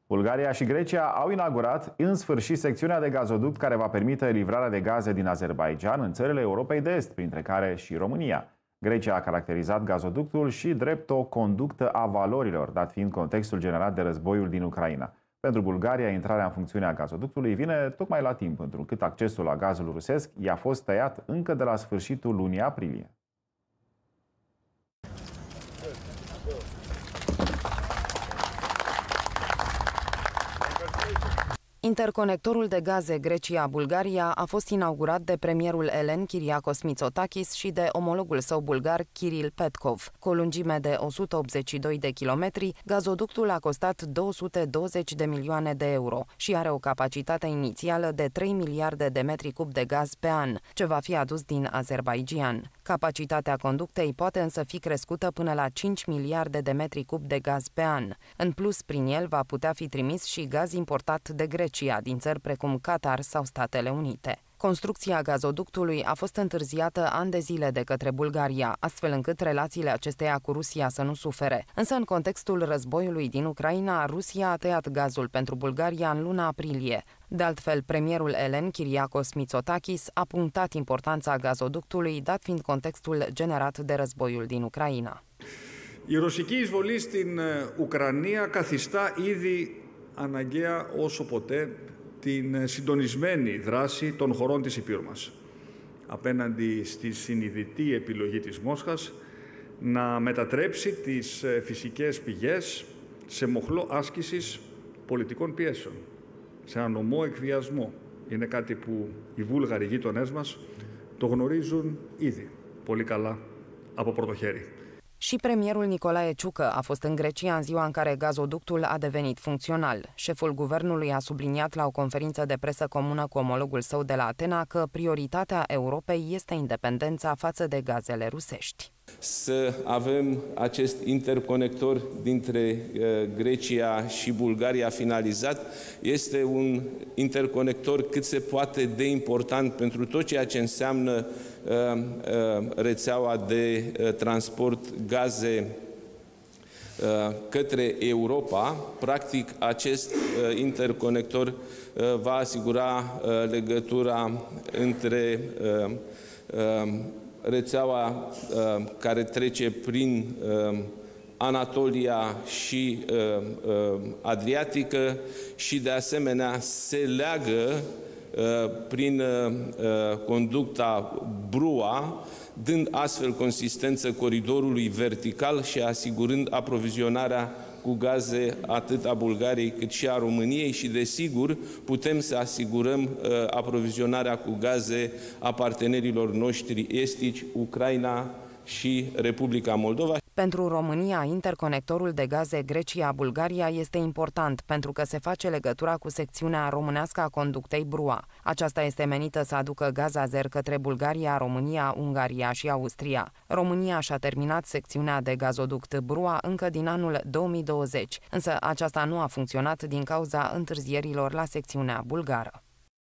Bulgaria și Grecia au inaugurat în sfârșit secțiunea de gazoduct care va permite livrarea de gaze din Azerbaidjan în țările Europei de Est, printre care și România. Grecia a caracterizat gazoductul și drept o conductă a valorilor, dat fiind contextul generat de războiul din Ucraina. Pentru Bulgaria, intrarea în funcțiune a gazoductului vine tocmai la timp, întrucât accesul la gazul rusesc i-a fost tăiat încă de la sfârșitul lunii aprilie. Interconectorul de gaze Grecia-Bulgaria a fost inaugurat de premierul elen Kyriakos Mitsotakis și de omologul său bulgar Kiril Petkov. Cu o lungime de 182 de kilometri, gazoductul a costat 220 de milioane de euro și are o capacitate inițială de 3 miliarde de metri cub de gaz pe an, ce va fi adus din Azerbaidjan. Capacitatea conductei poate însă fi crescută până la 5 miliarde de metri cub de gaz pe an. În plus, prin el va putea fi trimis și gaz importat de Grecia, din țări precum Qatar sau Statele Unite. Construcția gazoductului a fost întârziată ani de zile de către Bulgaria, astfel încât relațiile acesteia cu Rusia să nu sufere. Însă, în contextul războiului din Ucraina, Rusia a tăiat gazul pentru Bulgaria în luna aprilie. De altfel, premierul elen Kyriakos Mitsotakis a punctat importanța gazoductului, dat fiind contextul generat de războiul din Ucraina. Η ρωσική εισβολή στην Ουκρανία καθιστά ήδη αναγκαία όσο ποτέ την συντονισμένη δράση των χωρών της Υπήρου μας απέναντι στη συνειδητή επιλογή της Μόσχας να μετατρέψει τις φυσικές πηγές σε μοχλό άσκησης πολιτικών πιέσεων, σε ένα νομό εκβιασμό. Είναι κάτι που οι Βούλγαροι γείτονές μας το γνωρίζουν ήδη πολύ καλά από πρώτο χέρι. Și premierul Nicolae Ciucă a fost în Grecia în ziua în care gazoductul a devenit funcțional. Șeful guvernului a subliniat la o conferință de presă comună cu omologul său de la Atena că prioritatea Europei este independența față de gazele rusești. Să avem acest interconector dintre Grecia și Bulgaria finalizat este un interconector cât se poate de important pentru tot ceea ce înseamnă rețeaua de transport gaze către Europa. Practic, acest interconector va asigura legătura între rețeaua care trece prin Anatolia și Adriatică și de asemenea se leagă prin conducta BRUA, dând astfel consistență coridorului vertical și asigurând aprovizionarea cu gaze atât a Bulgariei cât și a României și, desigur, putem să asigurăm aprovizionarea cu gaze a partenerilor noștri estici, Ucraina și Republica Moldova. Pentru România, interconectorul de gaze Grecia-Bulgaria este important pentru că se face legătura cu secțiunea românească a conductei BRUA. Aceasta este menită să aducă gaz azer către Bulgaria, România, Ungaria și Austria. România și-a terminat secțiunea de gazoduct BRUA încă din anul 2020, însă aceasta nu a funcționat din cauza întârzierilor la secțiunea bulgară.